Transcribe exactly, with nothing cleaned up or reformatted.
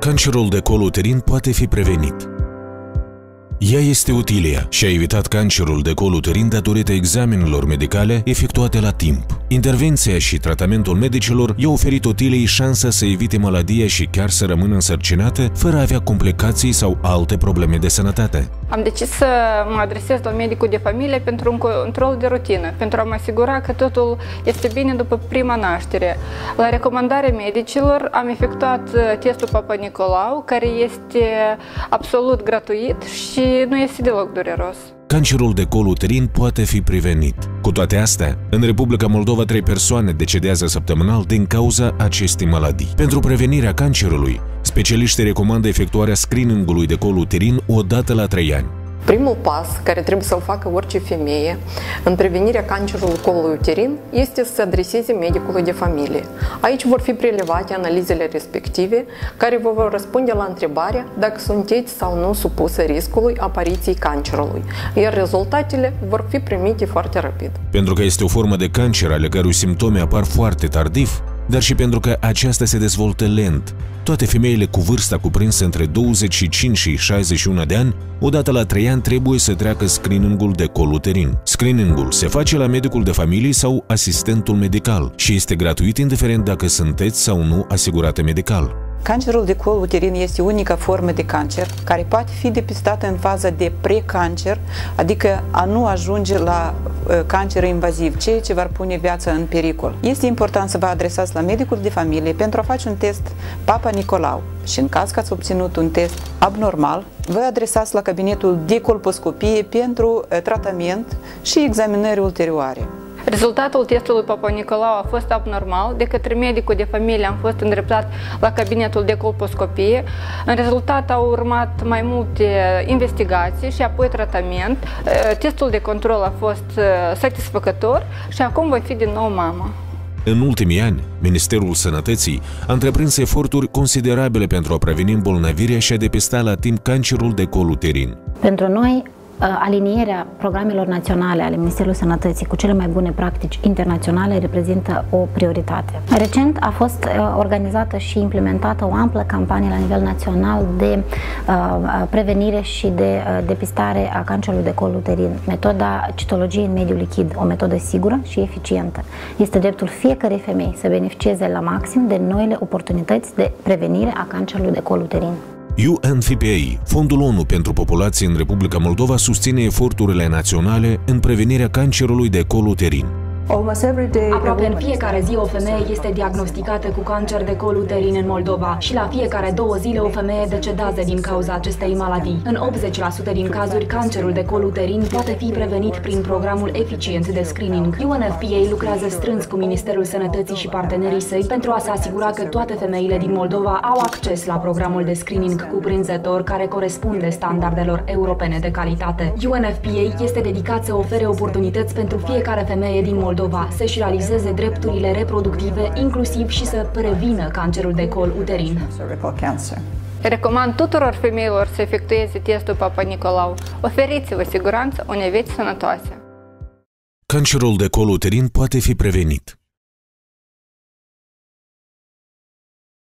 Cancerul de col uterin poate fi prevenit. Ea este Utilia și a evitat cancerul de col uterin datorită examenelor medicale efectuate la timp. Intervenția și tratamentul medicilor i-a oferit Utiliei șansa să evite maladia și chiar să rămână însărcinată fără a avea complicații sau alte probleme de sănătate. Am decis să mă adresez la medicul de familie pentru un control de rutină, pentru a mă asigura că totul este bine după prima naștere. La recomandarea medicilor am efectuat testul Papa Nicolau, care este absolut gratuit și nu este deloc dureros. Cancerul de col uterin poate fi prevenit. Cu toate astea, în Republica Moldova trei persoane decedează săptămânal din cauza acestei maladii. Pentru prevenirea cancerului, specialiștii recomandă efectuarea screening-ului de col uterin o dată la trei ani. Primul pas care trebuie să-l facă orice femeie în prevenirea cancerului colului uterin este să se adreseze medicului de familie. Aici vor fi prelevate analizele respective care vă vor răspunde la întrebarea dacă sunteți sau nu supusă riscului apariției cancerului, iar rezultatele vor fi primite foarte rapid. Pentru că este o formă de cancer ale cărui simptome apar foarte tardiv, dar și pentru că aceasta se dezvoltă lent. Toate femeile cu vârsta cuprinsă între douăzeci și cinci și șaizeci și unu de ani, odată la trei ani trebuie să treacă screening-ul de col uterin. Screening-ul se face la medicul de familie sau asistentul medical și este gratuit indiferent dacă sunteți sau nu asigurate medical. Cancerul de col uterin este unica formă de cancer care poate fi depistată în faza de precancer, adică a nu ajunge la uh, cancer invaziv, ceea ce va pune viața în pericol. Este important să vă adresați la medicul de familie pentru a face un test Papa Nicolau și în caz că ați obținut un test abnormal, vă adresați la cabinetul de colposcopie pentru uh, tratament și examinări ulterioare. Rezultatul testului Papa Nicolau a fost abnormal, de către medicul de familie am fost îndreptat la cabinetul de colposcopie. În rezultat au urmat mai multe investigații și apoi tratament. Testul de control a fost satisfăcător și acum voi fi din nou mamă. În ultimii ani, Ministerul Sănătății a întreprins eforturi considerabile pentru a preveni îmbolnăvirea și a depista la timp cancerul de col uterin. Pentru noi, alinierea programelor naționale ale Ministerului Sănătății cu cele mai bune practici internaționale reprezintă o prioritate. Recent a fost organizată și implementată o amplă campanie la nivel național de prevenire și de depistare a cancerului de col uterin. Metoda citologiei în mediul lichid, o metodă sigură și eficientă. Este dreptul fiecărei femei să beneficieze la maxim de noile oportunități de prevenire a cancerului de col uterin. U N F P A, Fondul ONU pentru Populație în Republica Moldova, susține eforturile naționale în prevenirea cancerului de col uterin. Aproape în fiecare zi o femeie este diagnosticată cu cancer de col uterin în Moldova și la fiecare două zile o femeie decedează din cauza acestei maladii. În optzeci la sută din cazuri, cancerul de col uterin poate fi prevenit prin programul eficient de screening. U N F P A lucrează strâns cu Ministerul Sănătății și partenerii săi pentru a se asigura că toate femeile din Moldova au acces la programul de screening cuprinzător care corespunde standardelor europene de calitate. U N F P A este dedicat să ofere oportunități pentru fiecare femeie din Moldova să-și realizeze drepturile reproductive, inclusiv și să prevină cancerul de col uterin. Recomand tuturor femeilor să efectueze testul Papa Nicolau. Oferiți-vă siguranță unei vieți sănătoase. Cancerul de col uterin poate fi prevenit.